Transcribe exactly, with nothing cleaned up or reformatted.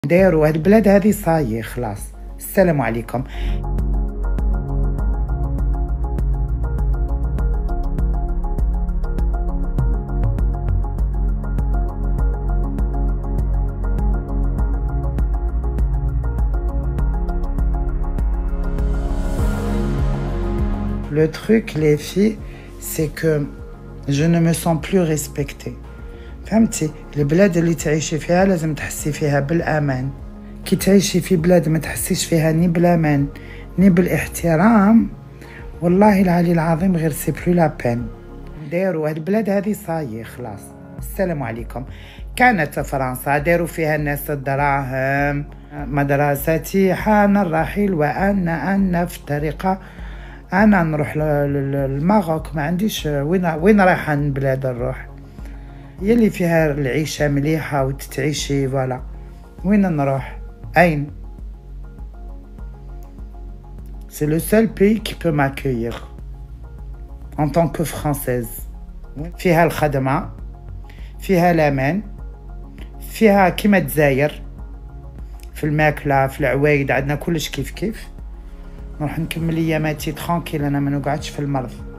دايروا هاد البلاد هذه صايي خلاص. السلام عليكم. Le truc les filles c'est que je ne me sens plus respectée. فهمتي؟ البلاد اللي تعيشي فيها لازم تحسي فيها بالامان. كي تعيشي في بلاد ما تحسيش فيها ني بالامان ني بالاحترام، والله العلي العظيم غير سي بلو لا بين. داروا هاد البلاد هذه صايي خلاص. السلام عليكم. كانت فرنسا داروا فيها الناس الدراهم، مدرستي حان الرحيل وانا ان نفترق. انا نروح للماروك، ما عنديش وين وين رايحه بلاد نروح، هي اللي فيها العيشه مليحه وتتعيشي فوالا. وين نروح؟ أين؟ C'est le seul pays qui peut m'accueillir en tant que française. فيها الخدمة، فيها الأمان، فيها كيما تزاير في الماكلة في العوايد، عندنا كلش كيف كيف. نروح نكمل أياماتي ترانكيل، أنا ما نقعدش في المرض.